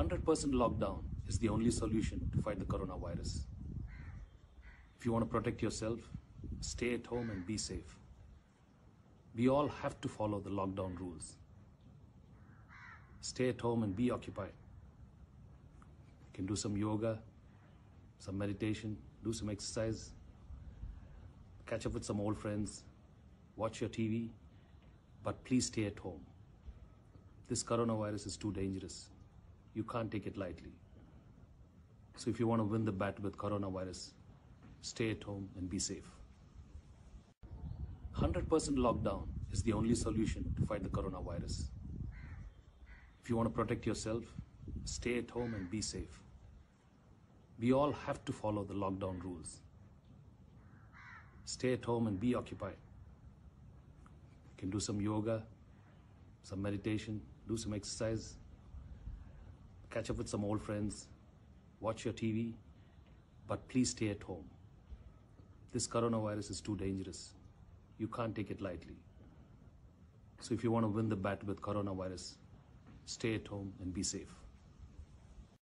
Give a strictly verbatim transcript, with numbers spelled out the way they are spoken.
hundred percent lockdown is the only solution to fight the coronavirus. If you want to protect yourself, stay at home and be safe. We all have to follow the lockdown rules. Stay at home and be occupied. You can do some yoga, some meditation, do some exercise, catch up with some old friends, watch your T V, but please stay at home. This coronavirus is too dangerous. You can't take it lightly. So if you want to win the battle with coronavirus, stay at home and be safe. hundred percent lockdown is the only solution to fight the coronavirus. If you want to protect yourself, stay at home and be safe. We all have to follow the lockdown rules. Stay at home and be occupied. You can do some yoga, some meditation, do some exercise, catch up with some old friends, watch your T V, but please stay at home. This coronavirus is too dangerous. You can't take it lightly. So if you want to win the battle with coronavirus, stay at home and be safe.